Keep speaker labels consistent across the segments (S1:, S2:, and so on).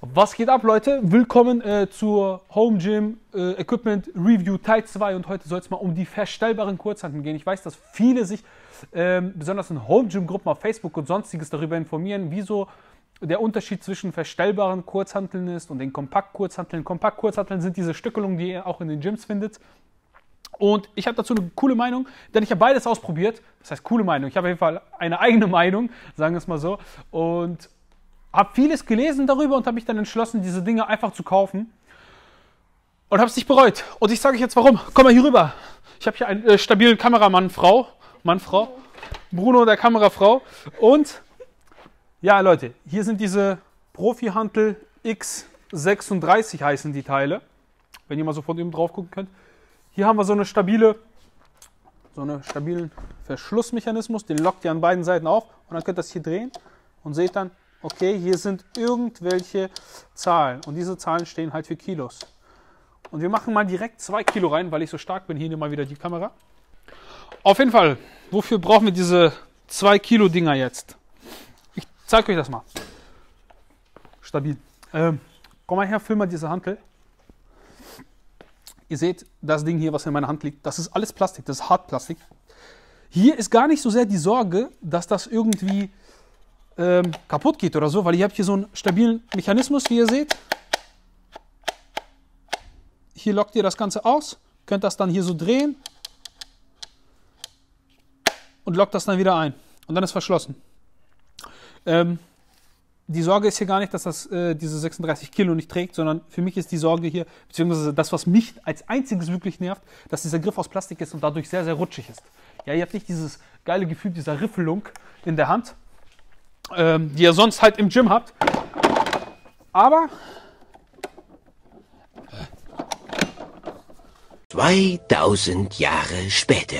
S1: Was geht ab, Leute? Willkommen zur Home Gym Equipment Review Teil 2 und heute soll es mal um die verstellbaren Kurzhanteln gehen. Ich weiß, dass viele sich, besonders in Home Gym Gruppen auf Facebook und sonstiges, darüber informieren, wieso der Unterschied zwischen verstellbaren Kurzhanteln ist und den Kompakt-Kurzhanteln. Kompakt-Kurzhanteln sind diese Stückelungen, die ihr auch in den Gyms findet. Und ich habe dazu eine coole Meinung, denn ich habe beides ausprobiert. Das heißt, coole Meinung. Ich habe auf jeden Fall eine eigene Meinung, sagen wir es mal so. Und habe vieles gelesen darüber und habe mich dann entschlossen, diese Dinge einfach zu kaufen. Und habe es nicht bereut. Und ich sage euch jetzt warum. Komm mal hier rüber. Ich habe hier einen stabilen Kameramann, Frau. Bruno, der Kamerafrau. Und ja, Leute, hier sind diese Profi-Hantel X36 heißen die Teile. Wenn ihr mal so von dem drauf gucken könnt. Hier haben wir so einen stabilen Verschlussmechanismus. Den lockt ihr an beiden Seiten auf. Und dann könnt ihr das hier drehen und seht dann, okay, hier sind irgendwelche Zahlen und diese Zahlen stehen halt für Kilos. Und wir machen mal direkt 2 Kilo rein, weil ich so stark bin. Hier nehme mal wieder die Kamera. Auf jeden Fall, wofür brauchen wir diese 2 Kilo Dinger jetzt? Ich zeige euch das mal. Stabil. Komm mal her, film mal diese Hantel. Ihr seht das Ding hier, was in meiner Hand liegt. Das ist alles Plastik, das ist Hartplastik. Hier ist gar nicht so sehr die Sorge, dass das irgendwie kaputt geht oder so, weil ihr habt hier so einen stabilen Mechanismus, wie ihr seht. Hier lockt ihr das Ganze aus, könnt das dann hier so drehen und lockt das dann wieder ein. Und dann ist verschlossen. Die Sorge ist hier gar nicht, dass das diese 36 Kilo nicht trägt, sondern für mich ist die Sorge hier, beziehungsweise das, was mich als einziges wirklich nervt, dass dieser Griff aus Plastik ist und dadurch sehr, sehr rutschig ist. Ja, ihr habt nicht dieses geile Gefühl dieser Riffelung in der Hand, die ihr sonst halt im Gym habt. Aber
S2: 2000 Jahre später.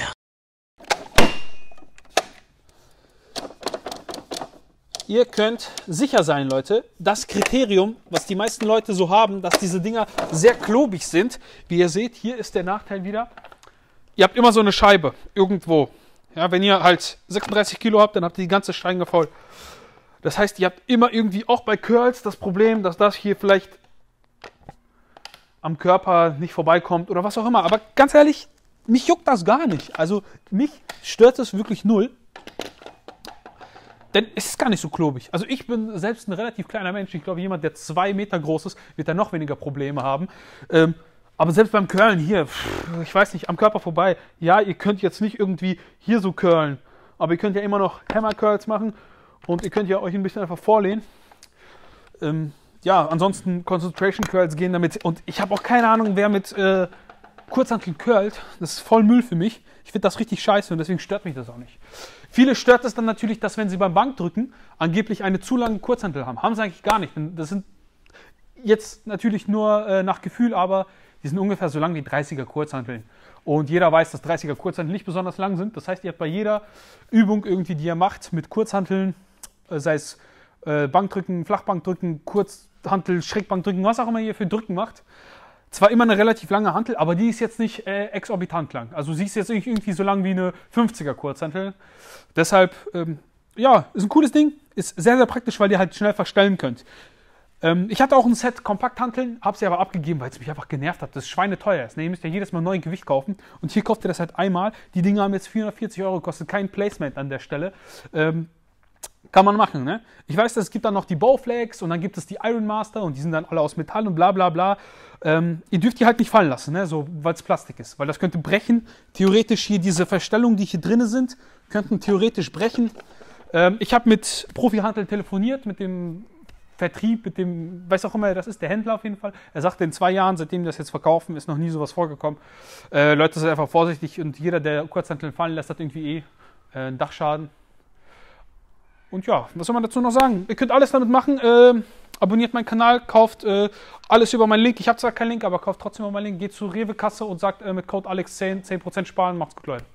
S1: Ihr könnt sicher sein, Leute, das Kriterium, was die meisten Leute so haben, dass diese Dinger sehr klobig sind. Wie ihr seht, hier ist der Nachteil wieder. Ihr habt immer so eine Scheibe irgendwo. Ja, wenn ihr halt 36 Kilo habt, dann habt ihr die ganze Stange voll. Das heißt, ihr habt immer irgendwie auch bei Curls das Problem, dass das hier vielleicht am Körper nicht vorbeikommt oder was auch immer. Aber ganz ehrlich, mich juckt das gar nicht. Also mich stört es wirklich null. Denn es ist gar nicht so klobig. Also ich bin selbst ein relativ kleiner Mensch. Ich glaube, jemand, der 2 Meter groß ist, wird da noch weniger Probleme haben. Aber selbst beim Curlen hier, ich weiß nicht, am Körper vorbei. Ja, ihr könnt jetzt nicht irgendwie hier so curlen. Aber ihr könnt ja immer noch Hammer Curls machen. Und ihr könnt ja euch ein bisschen einfach vorlehnen. Ja, ansonsten Concentration Curls gehen damit. Und ich habe auch keine Ahnung, wer mit Kurzhanteln curlt. Das ist voll Müll für mich. Ich finde das richtig scheiße und deswegen stört mich das auch nicht. Viele stört es dann natürlich, dass wenn sie beim Bankdrücken angeblich eine zu lange Kurzhantel haben. Haben sie eigentlich gar nicht. Das sind jetzt natürlich nur nach Gefühl, aber die sind ungefähr so lang wie 30er Kurzhanteln. Und jeder weiß, dass 30er Kurzhanteln nicht besonders lang sind. Das heißt, ihr habt bei jeder Übung irgendwie, die ihr macht mit Kurzhanteln, sei es Bankdrücken, Flachbankdrücken, Kurzhantel, Schrägbankdrücken, was auch immer ihr für Drücken macht, zwar immer eine relativ lange Hantel, aber die ist jetzt nicht exorbitant lang. Also sie ist jetzt nicht irgendwie so lang wie eine 50er Kurzhantel. Deshalb, ja, ist ein cooles Ding. Ist sehr, sehr praktisch, weil ihr halt schnell verstellen könnt. Ich hatte auch ein Set Kompakthanteln, habe sie aber abgegeben, weil es mich einfach genervt hat. Das ist schweineteuer. Ihr müsst ja jedes Mal neu Gewicht kaufen. Und hier kauft ihr das halt einmal. Die Dinge haben jetzt 440 € gekostet. Kein Placement an der Stelle. Kann man machen, ne? Ich weiß, es gibt dann noch die Bowflex und dann gibt es die Iron Master und die sind dann alle aus Metall und bla bla bla. Ihr dürft die halt nicht fallen lassen, ne? So, weil es Plastik ist, weil das könnte brechen. Theoretisch hier diese Verstellungen, die hier drin sind, könnten theoretisch brechen. Ich habe mit Profi-Hanteln telefoniert, mit dem Vertrieb, mit dem, weiß auch immer, das ist der Händler auf jeden Fall. Er sagte, in 2 Jahren, seitdem wir das jetzt verkaufen, ist noch nie sowas vorgekommen. Leute, seid einfach vorsichtig und jeder, der Kurzhanteln fallen lässt, hat irgendwie einen Dachschaden. Und ja, was soll man dazu noch sagen? Ihr könnt alles damit machen. Abonniert meinen Kanal, kauft alles über meinen Link. Ich habe zwar keinen Link, aber kauft trotzdem über meinen Link. Geht zur Rewe-Kasse und sagt mit Code Alex10 10% sparen. Macht's gut, Leute.